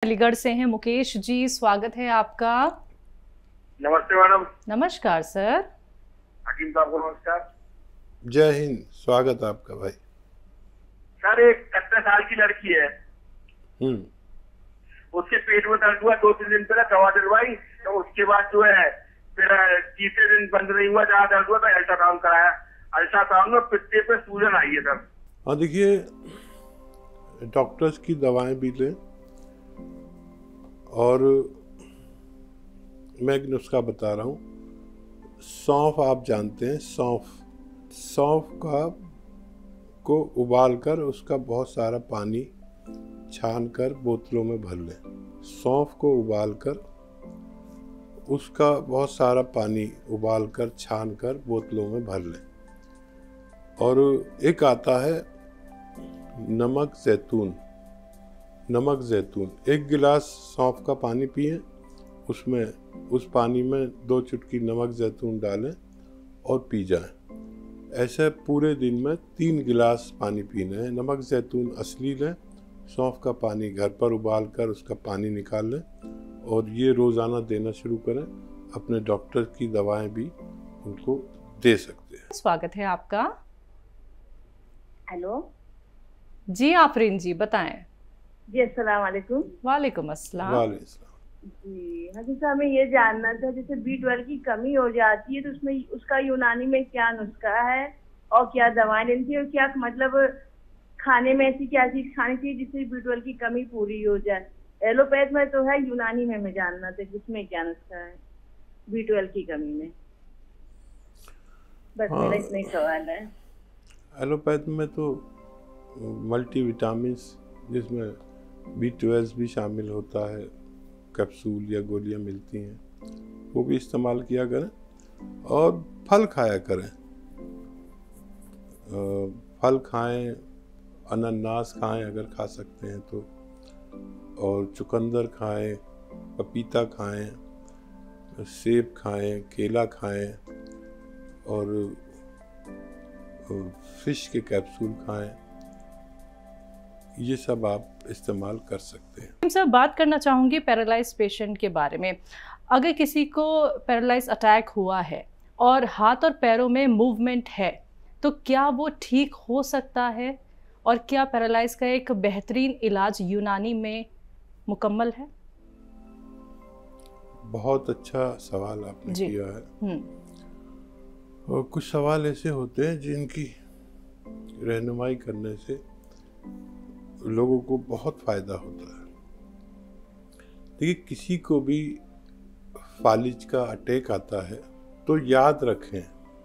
अलीगढ़ से हैं मुकेश जी, स्वागत है आपका। नमस्ते मैडम। नमस्कार सर। हकीम साहब को नमस्कार। जय हिंद, स्वागत आपका भाई। सर, एक 17 साल की लड़की है, उसके पेट में दर्द हुआ, 2-3 दिन पहले दवा दिलवाई, तो उसके बाद जो है फिर तीसरे दिन बंद नहीं हुआ, जहाँ दर्द हुआ तो अल्ट्रासाउंड कराया। अल्ट्रासाउंड में पित्ते पे सूजन आई है सर। हाँ देखिए, डॉक्टर्स की दवाएं भी लें और मैं एक नुस्खा बता रहा हूँ। सौंफ आप जानते हैं, सौंफ को उबाल कर उसका बहुत सारा पानी छान कर बोतलों में भर लें। सौंफ को उबाल कर उसका बहुत सारा पानी उबाल कर छान कर बोतलों में भर लें। और एक आता है नमक जैतून, 1 गिलास सौंफ का पानी पिएं, उसमें उस पानी में 2 चुटकी नमक जैतून डालें और पी जाएं। ऐसे पूरे दिन में 3 गिलास पानी पीना है। नमक जैतून असली लें, सौंफ का पानी घर पर उबाल कर उसका पानी निकाल लें और ये रोज़ाना देना शुरू करें। अपने डॉक्टर की दवाएं भी उनको दे सकते हैं। स्वागत है आपका। हेलो जी आफरीन जी, बताएं। जी, अस्सलाम वालेकुम। वालेकुम अस्सलाम। जी हकीम साहब, मैं ये जानना था, जैसे B12 की कमी हो जाती है तो उसमें उसका यूनानी में क्या नुस्खा है और क्या दवाएं लेनी चाहिए, और क्या मतलब खाने में ऐसी क्या चीज खानी चाहिए जिससे B12 की कमी पूरी हो जाए। एलोपैथ में तो है, यूनानी में मैं जानना था उसमें क्या नुस्खा है B12 की कमी में। बस मेरा इतना ही सवाल है। एलोपैथ में तो मल्टीविटामिन्स जिसमें B12 भी शामिल होता है, कैप्सूल या गोलियां मिलती हैं, वो भी इस्तेमाल किया करें और फल खाया करें। फल खाएं, अनानास खाएं अगर खा सकते हैं तो, और चुकंदर खाएं, पपीता खाएं, सेब खाएं, केला खाएं और फिश के कैप्सूल खाएं। ये सब आप इस्तेमाल कर सकते हैं। सर, बात करना चाहूँगी पैरालाइज पेशेंट के बारे में। अगर किसी को पैरालाइज अटैक हुआ है और हाथ और पैरों में मूवमेंट है तो क्या वो ठीक हो सकता है, और क्या पैरालाइज का एक बेहतरीन इलाज यूनानी में मुकम्मल है? बहुत अच्छा सवाल आपने किया है। और कुछ सवाल ऐसे होते हैं जिनकी रहनुमाई करने से लोगों को बहुत फायदा होता है। देखिए, किसी को भी फालिज का अटैक आता है तो याद रखें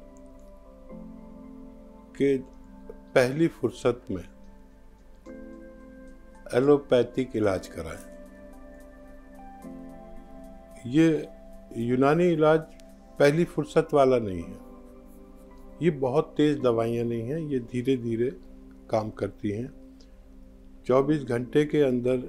कि पहली फुर्सत में एलोपैथिक इलाज कराएं। ये यूनानी इलाज पहली फुर्सत वाला नहीं है। ये बहुत तेज दवाइयाँ नहीं हैं, ये धीरे धीरे काम करती हैं। 24 घंटे के अंदर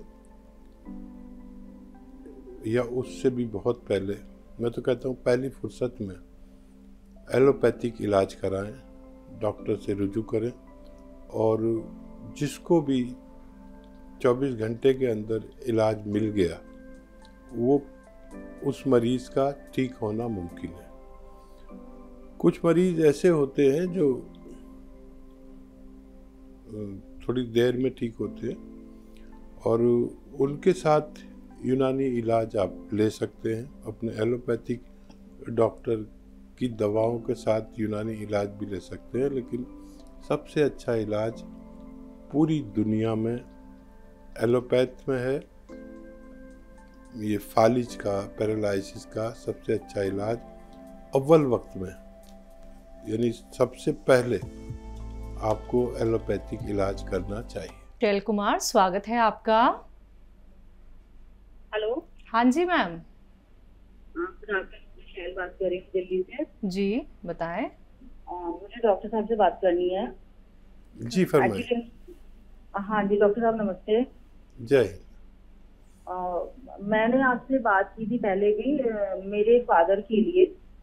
या उससे भी बहुत पहले, मैं तो कहता हूँ पहली फुर्सत में एलोपैथिक इलाज कराएं, डॉक्टर से रुजू करें, और जिसको भी 24 घंटे के अंदर इलाज मिल गया वो उस मरीज़ का ठीक होना मुमकिन है। कुछ मरीज़ ऐसे होते हैं जो थोड़ी देर में ठीक होते हैं और उनके साथ यूनानी इलाज आप ले सकते हैं। अपने एलोपैथिक डॉक्टर की दवाओं के साथ यूनानी इलाज भी ले सकते हैं, लेकिन सबसे अच्छा इलाज पूरी दुनिया में एलोपैथ में है। ये फालिज का, पैरालिसिस का सबसे अच्छा इलाज अव्वल वक्त में, यानी सबसे पहले आपको एलोपैथिक इलाज करना चाहिए। शैल कुमार, स्वागत है आपका। हेलो। हाँ जी मैम। शैल बात कर रही हूँ दिल्ली से। जी बताएं। मुझे डॉक्टर साहब से बात करनी है। जी फरमाइए। हाँ जी डॉक्टर साहब, नमस्ते। जय। मैंने आपसे बात की थी पहले भी, मेरे फादर के लिए।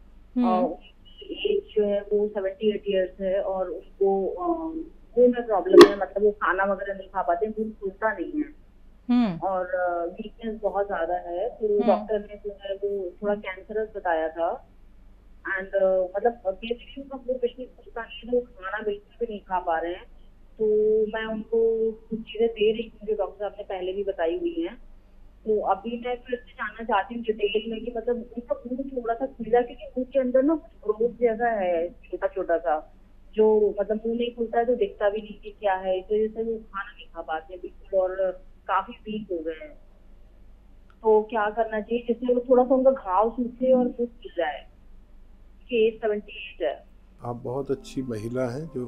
एज जो है वो 78 ईयर्स है और उनको वो में प्रॉब्लम है, मतलब वो खाना वगैरह नहीं खा पाते, दूध खुलता नहीं है। और वीकनेस बहुत ज्यादा है। तो डॉक्टर ने जो है वो थोड़ा कैंसरस बताया था। एंड मतलब बेसिकली उनका वो पिछले कुछ टाइम से वो खाना बिल्कुल भी नहीं खा पा रहे हैं। तो मैं उनको कुछ चीजें दे रही हूँ जो डॉक्टर साहब ने पहले भी बताई हुई हैं। तो अभी मैं फिर से जानना चाहती हूँ डिटेल में कि मतलब उनका मुंह थोड़ा सा खुला, क्योंकि मुंह के अंदर ना ग्रोथ जैसा है छोटा छोटा सा, जो मतलब मुंह नहीं खुलता है तो दिखता भी नहीं कि क्या है। इस वजह से वो खाना नहीं खा पाते बिल्कुल और काफी वीक हो गए हैं। तो क्या करना चाहिए जिससे वो थोड़ा सा उनका घाव सूखे और मुंह खुल जाए? एज 78 है। आप बहुत अच्छी महिला हैं जो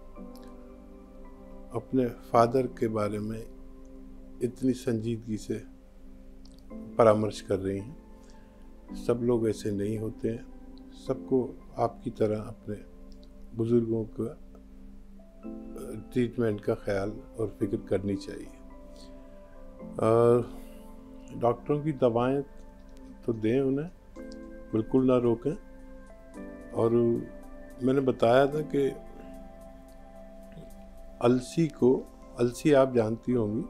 अपने फादर के बारे में इतनी संजीदगी से परामर्श कर रही हैं। सब लोग ऐसे नहीं होते हैं। सबको आपकी तरह अपने बुजुर्गों का ट्रीटमेंट का ख्याल और फिक्र करनी चाहिए। डॉक्टरों की दवाएं तो दें उन्हें, बिल्कुल ना रोकें। और मैंने बताया था कि अलसी आप जानती होंगी,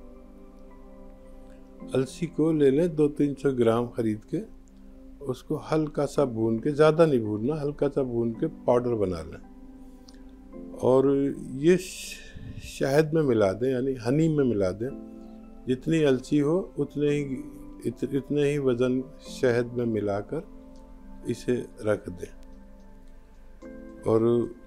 अलसी को ले लें 200-300 ग्राम खरीद के, उसको हल्का सा भून के, ज़्यादा नहीं भूनना, हल्का सा भून के पाउडर बना लें और ये शहद में मिला दें, यानी हनी में मिला दें। जितनी अलसी हो इतने ही वज़न शहद में मिलाकर इसे रख दें और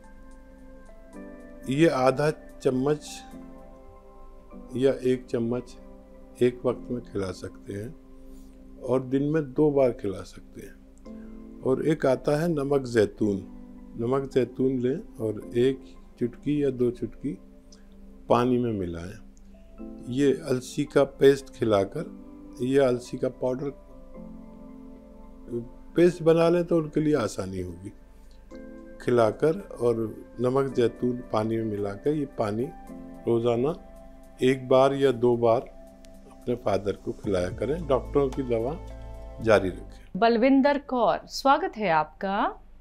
ये आधा चम्मच या 1 चम्मच एक वक्त में खिला सकते हैं और दिन में 2 बार खिला सकते हैं। और एक आता है नमक जैतून लें और 1 चुटकी या 2 चुटकी पानी में मिलाएं। ये अलसी का पेस्ट खिलाकर, ये अलसी का पाउडर पेस्ट बना लें तो उनके लिए आसानी होगी। खिलाकर और नमक जैतून पानी में मिलाकर ये पानी रोज़ाना 1 बार या 2 बार अपने फादर को खिलाया करें। डॉक्टरों की दवा जारी रखें। बलविंदर कौर, स्वागत है आपका।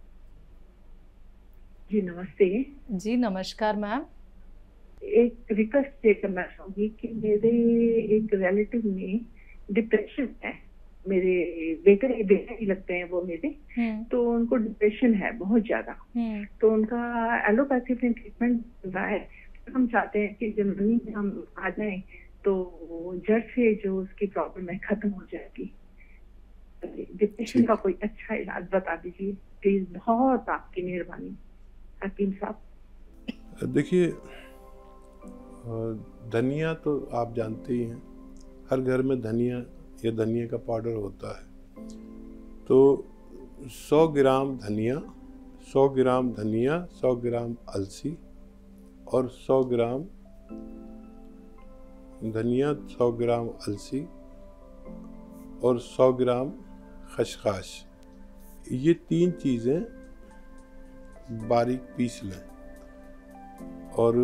जी नमस्ते। जी नमस्कार मैम। एक रिक्वेस्ट ये करना चाहूंगी कि मेरे एक रिलेटिव में डिप्रेशन है। मेरे बेटे ही लगते हैं वो मेरे, तो उनको डिप्रेशन है बहुत ज्यादा। तो उनका एलोपैथी में ट्रीटमेंट चल रहा है। हम चाहते हैं कि जर्मनी में हम आ जाएं तो जड़ से जो उसकी प्रॉब्लम है खत्म हो जाएगी। डिप्रेशन का कोई अच्छा इलाज बता दीजिए प्लीज, बहुत आपकी मेहरबानी हकीम साहब। देखिए, धनिया तो आप जानते ही हैं, हर घर में धनिया या धनिया का पाउडर होता है। तो 100 ग्राम धनिया, 100 ग्राम अलसी और 100 ग्राम धनिया, 100 ग्राम अलसी और 100 ग्राम खसखस, ये 3 चीज़ें बारीक पीस लें। और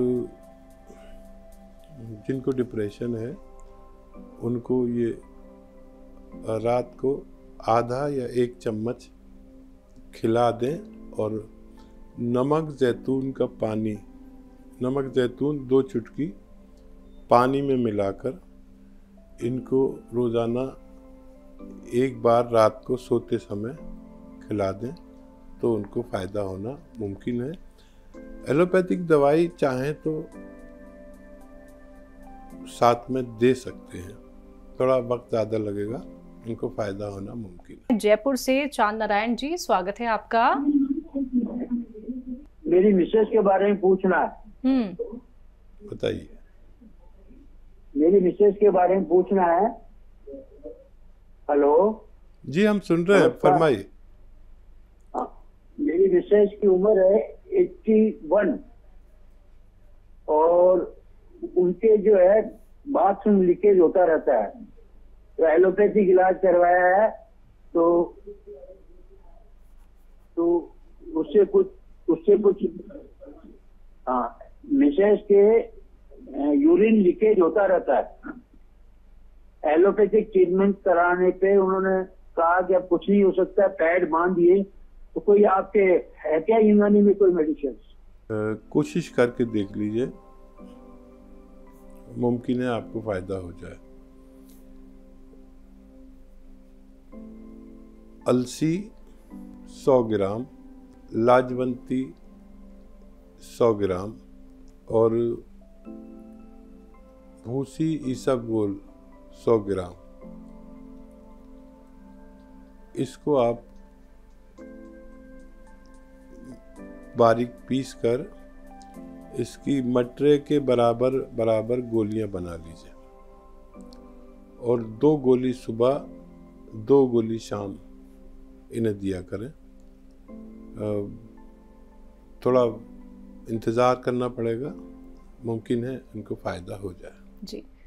जिनको डिप्रेशन है उनको ये रात को आधा या 1 चम्मच खिला दें और नमक जैतून 2 चुटकी पानी में मिलाकर इनको रोज़ाना 1 बार रात को सोते समय खिला दें तो उनको फ़ायदा होना मुमकिन है। एलोपैथिक दवाई चाहें तो साथ में दे सकते हैं, थोड़ा वक्त ज़्यादा लगेगा, उनको फ़ायदा होना मुमकिन है। जयपुर से चांद नारायण जी, स्वागत है आपका। मेरी मिसेज के बारे में पूछना है। बताइए। मेरी मिसेज के बारे में पूछना है। हेलो जी, हम सुन रहे हैं, फरमाइए। मेरी मिसेज की उम्र है 81 और उनके जो है बाथरूम लीकेज होता रहता है। तो एलोपैथिक इलाज करवाया है तो उससे कुछ मिसेज के यूरिन लीकेज होता रहता है। एलोपैथिक ट्रीटमेंट कराने पे उन्होंने कहा कि अब कुछ नहीं हो सकता, पैड बांध दिए। तो कोई आपके है क्या यूनानी में कोई मेडिसिन? कोशिश करके देख लीजिए, मुमकिन है आपको फायदा हो जाए। अलसी 100 ग्राम, लाजवंती 100 ग्राम और भूसी इसबगोल 100 ग्राम। इसको आप बारीक पीस कर इसकी मटरे के बराबर गोलियां बना लीजिए और 2 गोली सुबह 2 गोली शाम इन्हें दिया करें। थोड़ा इंतज़ार करना पड़ेगा, मुमकिन है इनको फ़ायदा हो जाए। जी।